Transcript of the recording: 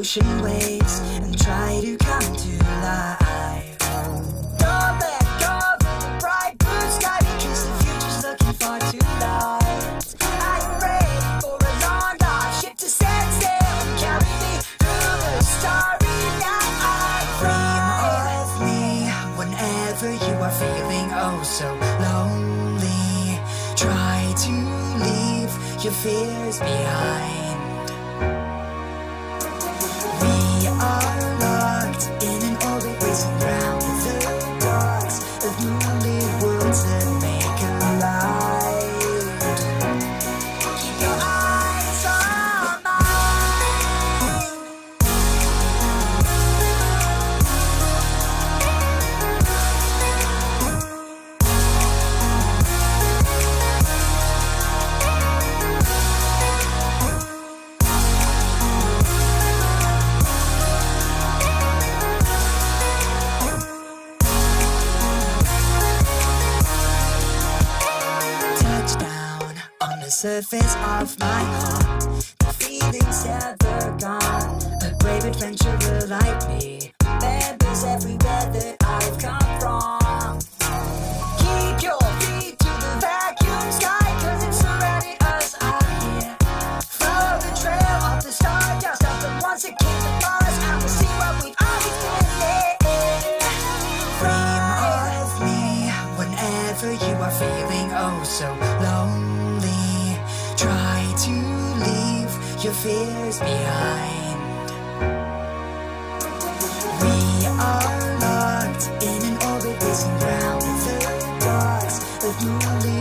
ocean waves and try to come to life. Don't let go of the bright blue sky, because the future's looking far too light. Are you ready for a long dive ship to set sail and carry me through the starry night? Dream of me whenever you are feeling oh so lonely. Try to leave your fears behind. We are locked in an orbit racing round the dots of moonlit worlds that make a light. Keep your eyes on mine. Touchdown on the surface of my heart. The feeling's ever gone. A brave adventurer like me remembers everywhere that I've come from. Keep your feet to the vacuum sky, cause it's surrounding us out here. Follow the trail of the stardust of the ones that came before us, and we'll see what we've always been. Dream of me whenever you are feeling oh so lonely. Try to leave your fears behind. We are locked in an orbit racing round the dots of moonlit